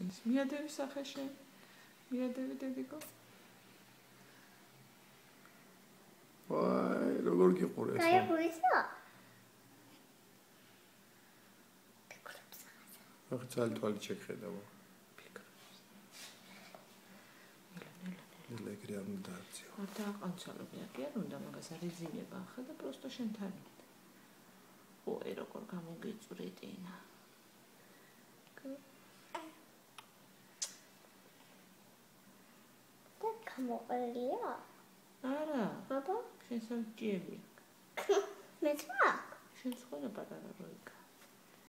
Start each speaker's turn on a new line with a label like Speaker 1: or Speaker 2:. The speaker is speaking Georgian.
Speaker 1: წამოიყვანის. მიადევი სახეში. მიადევი დედიკო.
Speaker 2: ვაი, როგორ გიყურეთ?
Speaker 3: გაიყურეთ?
Speaker 2: ახლა ძალიან თვალით შეგხედავ. ლეგრი არ უნდა დააქციო.
Speaker 1: არ დააყანცალობია, კი არ უნდა მაგას არ იძინება ახლა და პროსტო შენთან. ой, როგორ გამოგიწვრიტინა.
Speaker 3: და გამოყრილია?
Speaker 1: არა,
Speaker 3: აბა,
Speaker 1: შენ სამჭიები.
Speaker 3: მეც მაქვს.
Speaker 1: შენ სხვა პატარა როიკა.